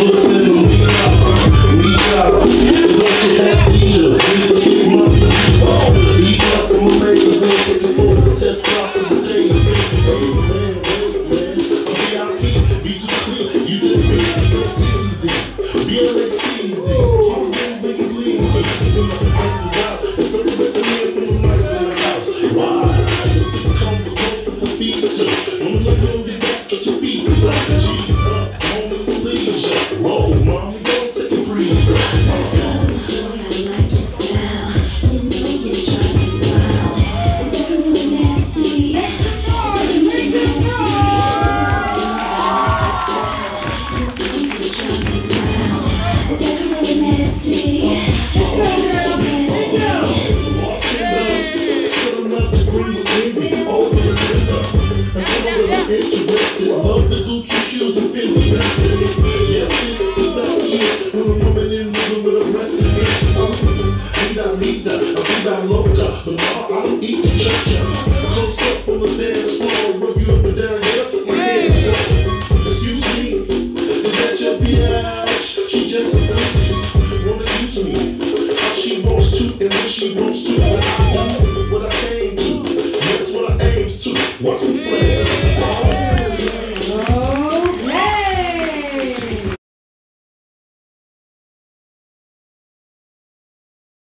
Love the Gucci shoes and Fendi necklace. Yes, it's sexy. When a woman in the room with a breast and hips. Vida, vida loca. But no, I don't eat cha-cha. Close up on the dance floor, rub you up and down, yes, my hands go. Excuse me, is that your bitch? She just a pussy, wanna use me. How she wants to and when she wants to.